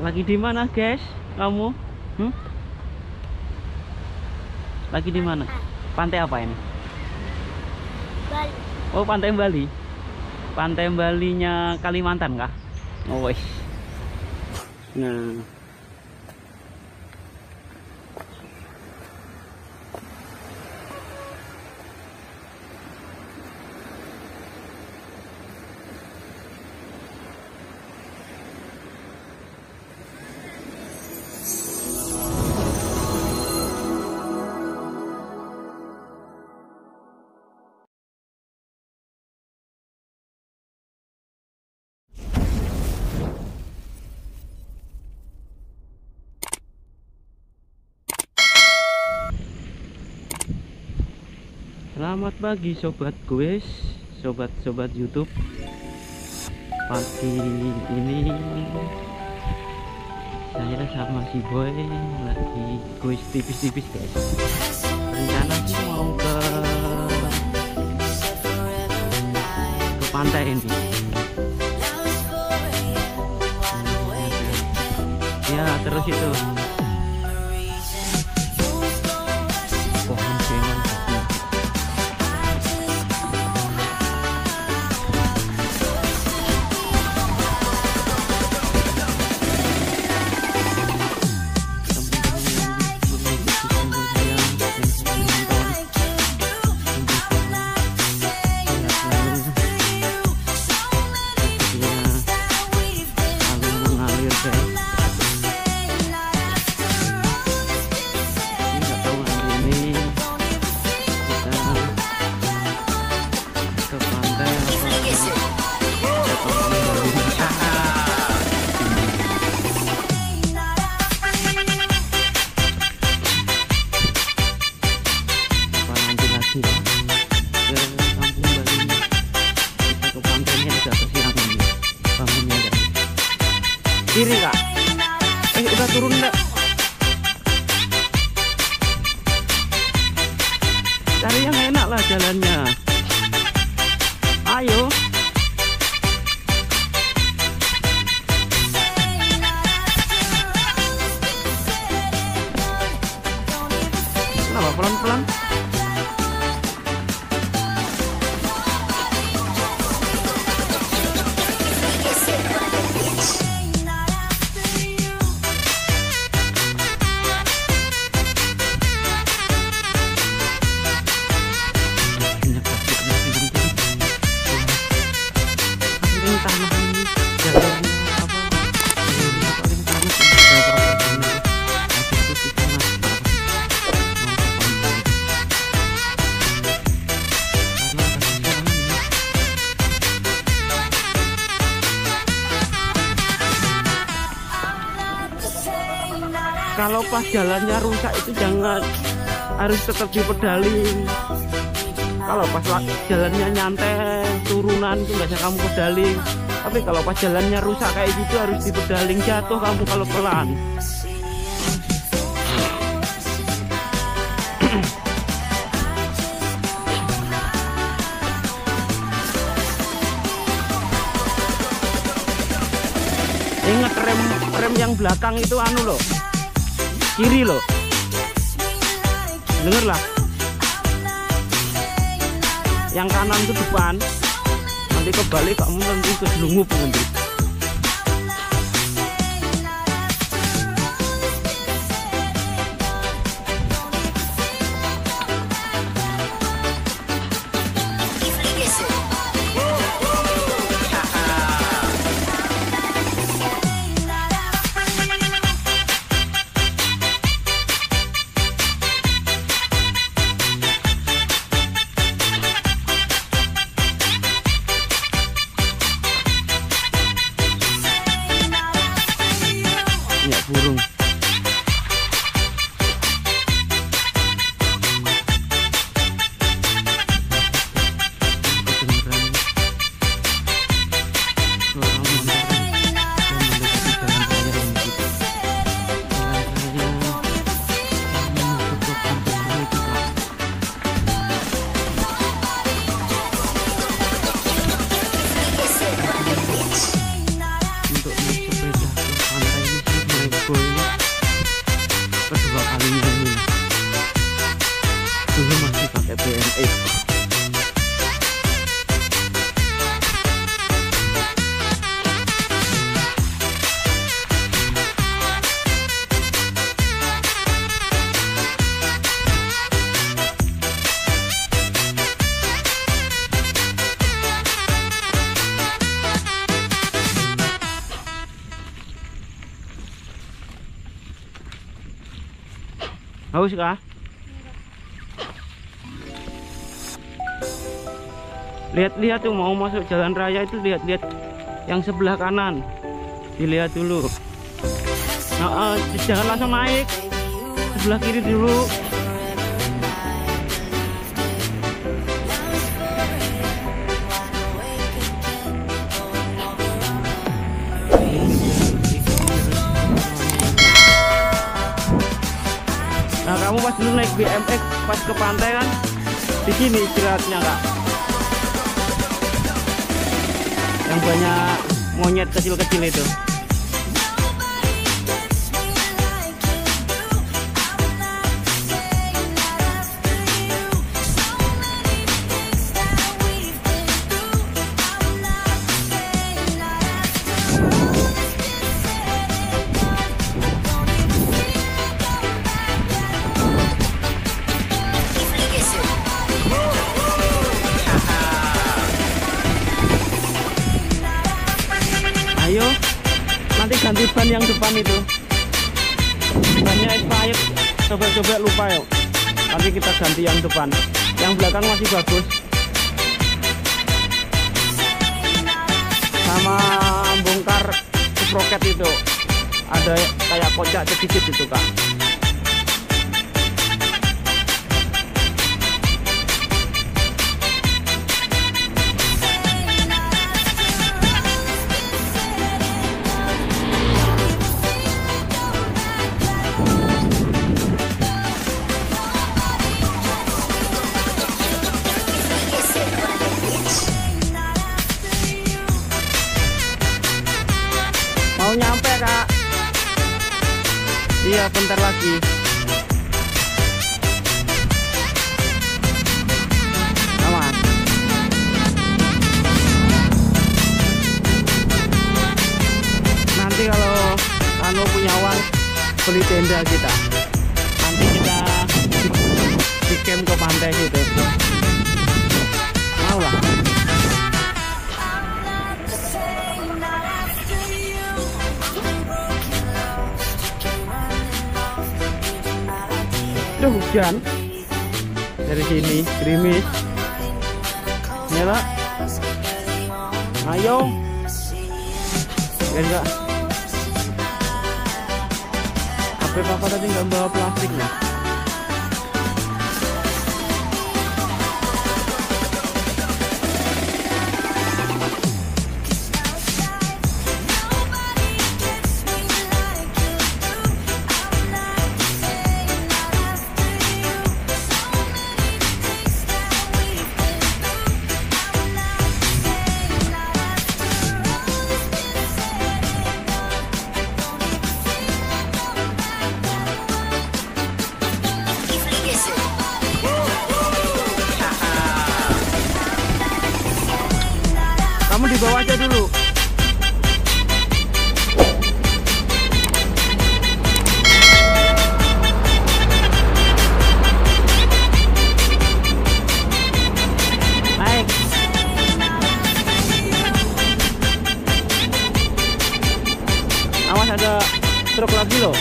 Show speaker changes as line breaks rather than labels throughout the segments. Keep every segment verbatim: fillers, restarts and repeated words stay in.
Lagi di mana, guys? Kamu? Hmm? Lagi di mana? Pantai apa ini?
Bali.
Oh, pantai Bali. Pantai Balinya Kalimantan kah? Oh, wih. Nah. Selamat pagi sobat guys, sobat-sobat YouTube. Pagi ini saya sama si Boy lagi kuis tipis-tipis guys. Rencana sih mau ke ke pantai ini. Ya terus itu pohon sengon. Kiri kak, eh udah turun enggak? Cari yang enak lah jalannya. Ayo. Kenapa pelan-pelan? Kalau pas jalannya rusak itu jangan, harus tetap dipedalin. Kalau pas jalannya nyantai turunan itu nggak bisa kamu pedalin. Tapi kalau pas jalannya rusak kayak gitu harus dipedalin, jatuh kamu kalau pelan. Ingat rem rem yang belakang itu anu loh, kiri loh, denger lah. Yang kanan itu depan, nanti kebalik kamu nanti keselungup nanti. Haus kah? Lihat-lihat tuh mau masuk jalan raya itu, lihat-lihat yang sebelah kanan, dilihat dulu. Nah, uh, jangan langsung naik, sebelah kiri dulu. Nah, kamu pas dulu naik B M X pas ke pantai kan, di sini istirahatnya kak. Yang banyak monyet kecil-kecil itu. Ayo, nanti ganti ban yang depan itu. Bannya expired, coba-coba lupa yuk. Nanti kita ganti yang depan. Yang belakang masih bagus. Sama bongkar sproket itu. Ada kayak kocak sedikit itu kak. Mau nyampe kak? Iya bentar lagi. Aman. Nanti kalau anu punya uang beli tenda kita. Nanti kita di camp ke pantai situ. Mau lah. Itu hujan dari sini, gerimis. Nyala. Ayo. Enggak. H P papa tadi nggak bawa plastik nih. Kamu di bawah aja dulu. Naik. Awas ada truk lagi loh.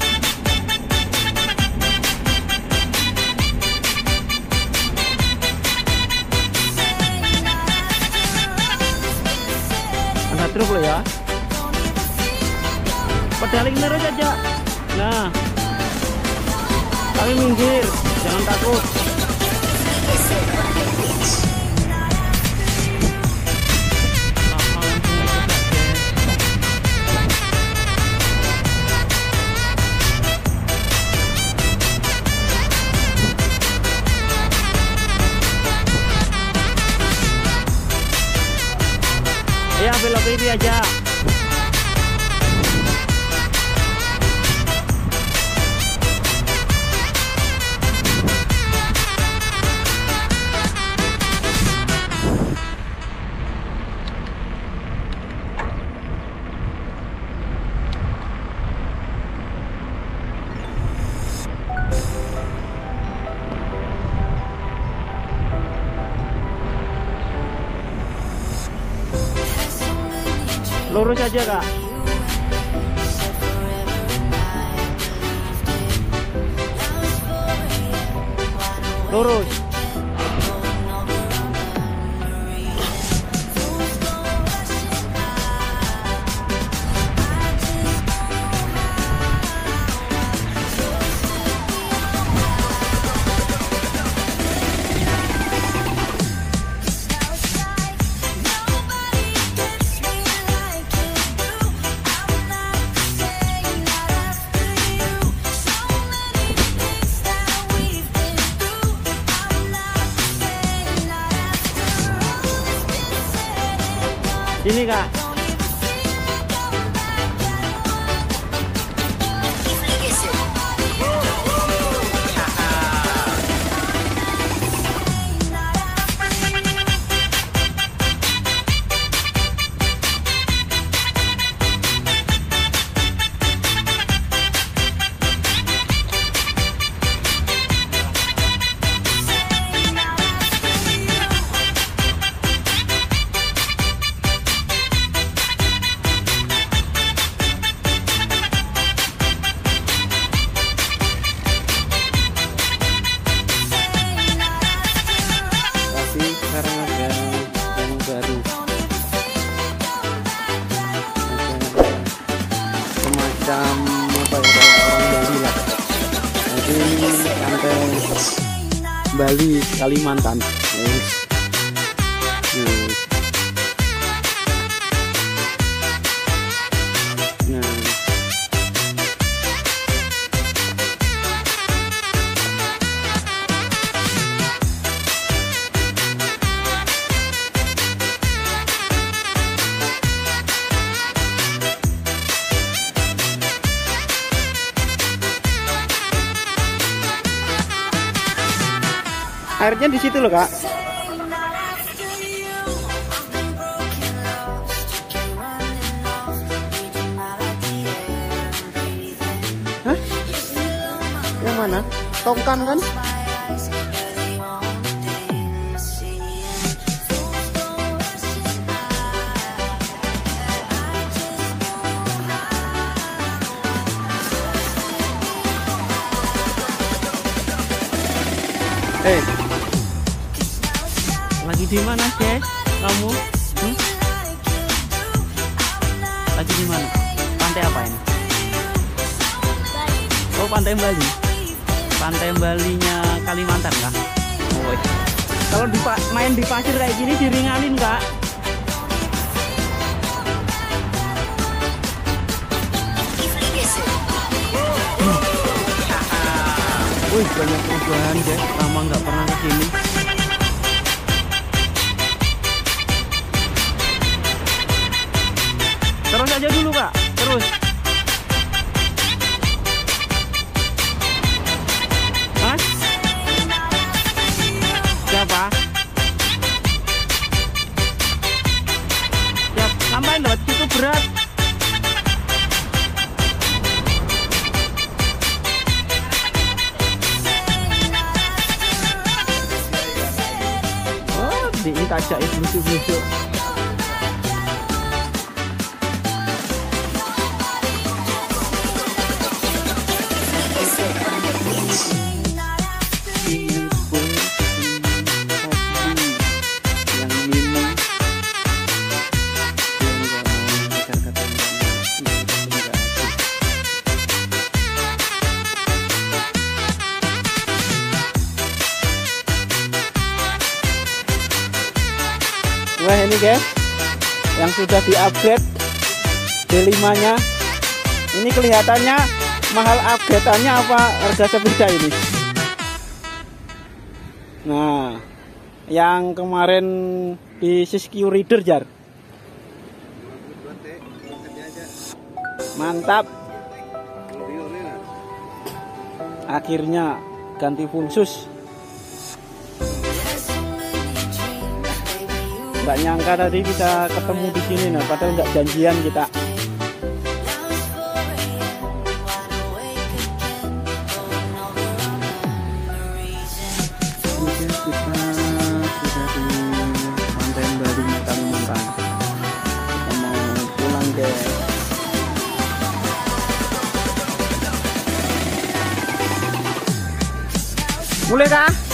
Ada truk loh ya. Pedaling terus aja. Nah, kami minggir, jangan takut. Ya belok kiri aja. Lurus aja kak. lurus. Ini Kak. Sekarang ada yang baru, ada semacam apa ya, kayak orang Bali lah. Jadi ini pantai Bali Kalimantan. Yes. Yes. Nah, airnya di situ loh Kak. Hah? Yang mana? Tongkang kan? Eh, lagi di mana guys? Kamu? Hmm? Lagi di mana? Pantai apa ini? Oh, pantai Bali. Pantai Balinya Kalimantan kah? Oh, iya. Kalau di main di pasir kayak gini diringanin Kak. Wih, banyak perubahan guys, lama nggak pernah kesini. Terus aja dulu Kak, terus. Mas? Siapa? Siap, ngapain lewat situ berat? Ini tajak itu lucu-lucu. Wah, ini guys yang sudah di-upgrade D lima nya. Ini kelihatannya mahal upgrade-annya apa harga sepeda ini. Nah, yang kemarin di Siskiyou Rider Jar. Mantap. Akhirnya ganti fulsus. Nggak nyangka tadi bisa ketemu di sini, nah padahal nggak janjian kita. Oke, kita sudah di Pantai Bali Kalimantan. Kita mau pulang guys. Mulai kah?